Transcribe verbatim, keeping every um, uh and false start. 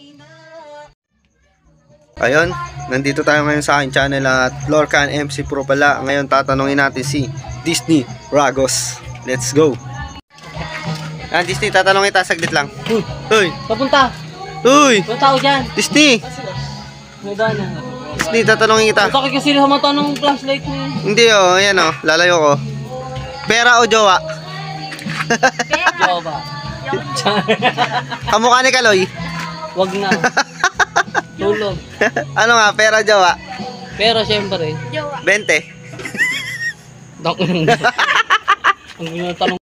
Ayun, nandito tayo ngayon sa aking channel at Lorcan M C Pro pala. Ngayon tatanungin natin si Disney Ragos. Let's go. Ah, Disney, tatanungin kita saglit lang. Uy, Uy, papunta. uy, May tao dyan. Disney. May dana. Disney, tatanungin kita. Ito kasi sa mata ng flashlight mo. Hindi oh, ayan oh, lalayo ko. Pera o jowa? Pera. ba? Kamukha ni Kaloy. Wag na. Tulog. Ano nga, pera jowa? Pero syempre. bente. Dok. Ang gulo ng tanong.